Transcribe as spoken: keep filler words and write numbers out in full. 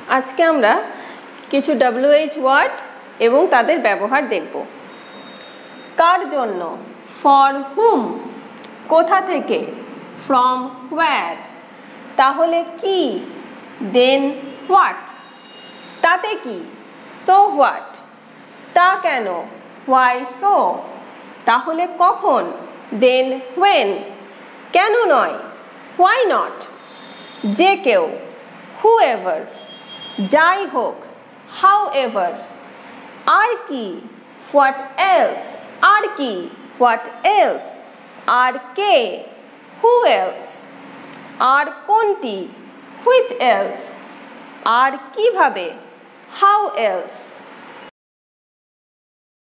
আজকে আমরা কিছু ডব্লিউএইচ ওয়ার্ড এবং তাদের ব্যবহার দেখব। কার জন্য, ফর হুম, কোথা থেকে, ফ্রম হোয়ার, তাহলে কি, দেন হোয়াট, তাতে কি, সো হোয়াট, তা কেন, হোয়াই সো, তাহলে কখন, দেন হোয়েন, কেন নয়, হোয়াই নট, যে কেউ, হুএভার, যাই হোক, হাউএভার, আর কি, হোয়াট এলস, আর কি, হোয়াট এলস, আর কে, হু এলস, আর কোনটি, হুইচ এলস, আর কিভাবে, হাউ এলস।